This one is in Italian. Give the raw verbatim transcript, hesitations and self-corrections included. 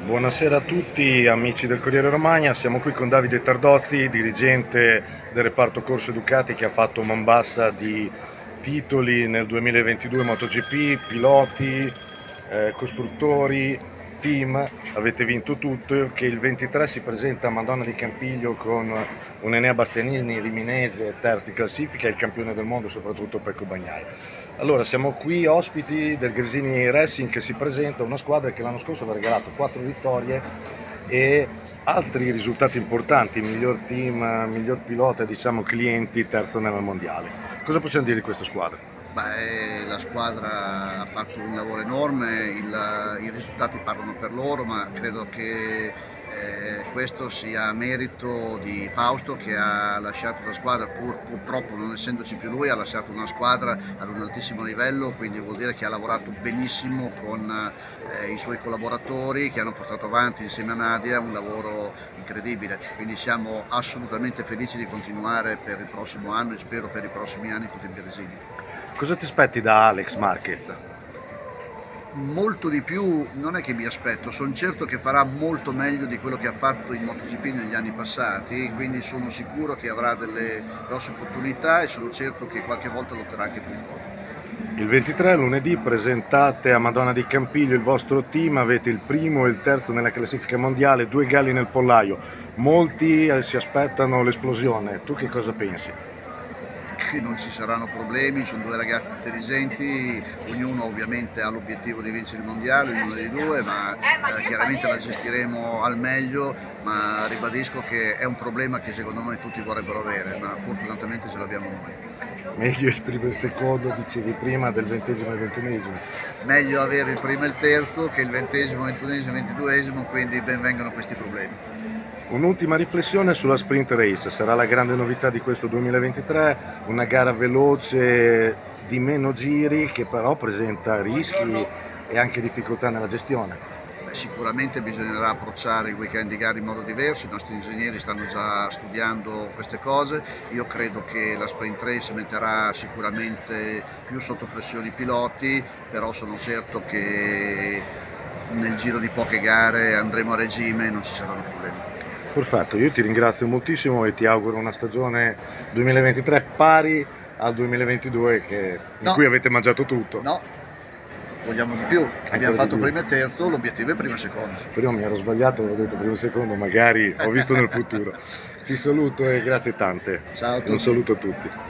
Buonasera a tutti amici del Corriere Romagna, siamo qui con Davide Tardozzi, dirigente del reparto Corse Ducati, che ha fatto man bassa di titoli nel duemilaventidue MotoGP, piloti, eh, costruttori, team, avete vinto tutto, che il ventitré si presenta a Madonna di Campiglio con un Enea Bastianini riminese terzo in classifica e il campione del mondo, soprattutto Pecco Bagnaia. Allora, siamo qui ospiti del Gresini Racing, che si presenta una squadra che l'anno scorso aveva regalato quattro vittorie e altri risultati importanti, miglior team, miglior pilota, diciamo clienti, terzo nel mondiale. Cosa possiamo dire di questa squadra? Beh, la squadra ha fatto un lavoro enorme, il, i risultati parlano per loro, ma credo che eh, questo sia merito di Fausto, che ha lasciato la squadra, pur, purtroppo non essendoci più lui, ha lasciato una squadra ad un altissimo livello, quindi vuol dire che ha lavorato benissimo con eh, i suoi collaboratori, che hanno portato avanti insieme a Nadia un lavoro incredibile, quindi siamo assolutamente felici di continuare per il prossimo anno e spero per i prossimi anni con i Gresini. Cosa ti aspetti da Alex Marquez? Molto di più non è che mi aspetto, sono certo che farà molto meglio di quello che ha fatto in MotoGP negli anni passati, quindi sono sicuro che avrà delle grosse opportunità e sono certo che qualche volta lotterà anche più forte. Il ventitré, lunedì, presentate a Madonna di Campiglio il vostro team, avete il primo e il terzo nella classifica mondiale, due galli nel pollaio. Molti eh, si aspettano l'esplosione, tu che cosa pensi? Che non ci saranno problemi, sono due ragazzi intelligenti, ognuno ovviamente ha l'obiettivo di vincere il mondiale, ognuno dei due, ma eh, chiaramente la gestiremo al meglio, ma ribadisco che è un problema che secondo noi tutti vorrebbero avere, ma fortunatamente ce l'abbiamo noi. Meglio il primo e il secondo, dicevi prima, del ventesimo e ventunesimo. Meglio avere il primo e il terzo che il ventesimo, ventunesimo e ventiduesimo, quindi ben vengano questi problemi. Un'ultima riflessione sulla sprint race, sarà la grande novità di questo duemilaventitré, una gara veloce di meno giri che però presenta rischi e anche difficoltà nella gestione. Beh, sicuramente bisognerà approcciare il weekend di gara in modo diverso, i nostri ingegneri stanno già studiando queste cose, io credo che la sprint race metterà sicuramente più sotto pressione i piloti, però sono certo che nel giro di poche gare andremo a regime e non ci saranno problemi. Perfetto, io ti ringrazio moltissimo e ti auguro una stagione duemilaventitré pari al duemilaventidue che, in no, cui avete mangiato tutto. No, vogliamo di più, abbiamo fatto primo e terzo, l'obiettivo è primo e secondo. Prima mi ero sbagliato, ho detto primo e secondo, magari ho visto nel futuro. Ti saluto e grazie tante. Ciao a tutti. Un saluto a tutti.